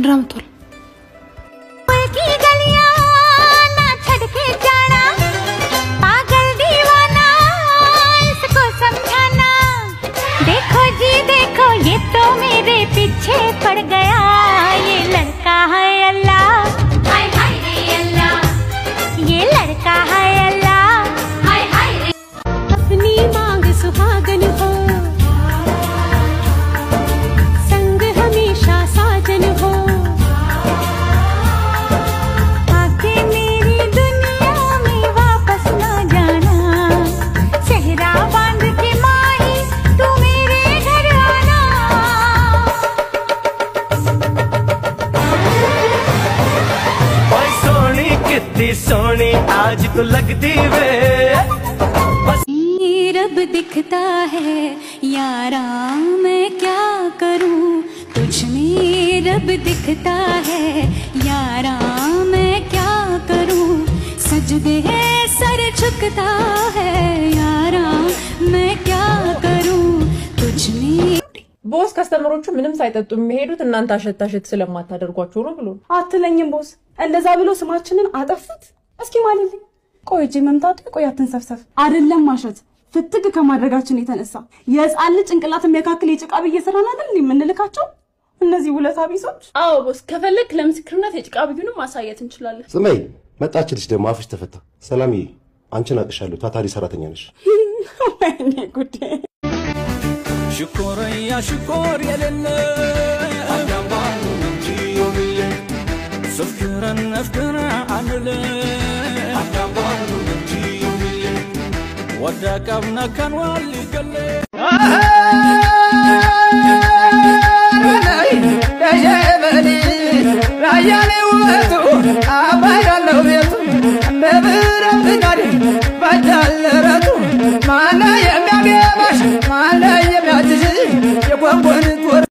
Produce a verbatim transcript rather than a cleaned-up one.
रमतुल ये तो मेरे पीछे पड़ गया ये लड़का है अल्लाह हाय हाय रे अल्लाह ये लड़का है अल्लाह हाय हाय रे अपनी मांग सुहागन हो संग हमेशा साजन हो आके मेरी दुनिया में वापस ना जाना सेहरा बांध के माही तू मेरे घर आना ओए सोनी कितनी सोनी आज तो लगती वे बस रब दिखता है यारा मैं क्या करूं तुझ में रब दिखता है यारा मैं क्या करूं सजदे सर झुकता है यारा मैं क्या करूं तुझ में ቦስ ከስተመሮቹ ምንም ሳይጠጡ የሚሄዱት እናንተ አሸታሸት ስለማታደርጓቸው ነው ብሎ አትለኝም ቦስ እንደዛ ብሎ ስማችንን አጠፉት እስኪ ማለልኝ ቆይ እጄ መምታቱ ቆይ አትንሰፍሰፍ አይደለም ማሸት ፍትግ ከማድረጋችን የተነሳ የህፃን ልጅ ጭንቅላት የሚያካክል የጭቃ ብዬ ሰራና አይደል የምንልካቸው እነዚህ ሁለት አቢሶች አዎ ቦስ ከፈለክ ለምስክርነት የጭቃ ብዩንም ማሳየት እንችላለን ስሜ መጣችልሽ ደሞ አፍሽ ተፈታ ሰላምዬ አንቺን አቅሻለሁ ታታሪ ሰራተኛ ነሽ ወይኔ ጉዴ ሽኮር ያ ሽኮር የሌለ አዳማኑ እንጂዮብለ ፍቅርን ፍቅር አንለ አዳማኑ እንጂዮብለ ወዳቀብና ከንዋል ይገለ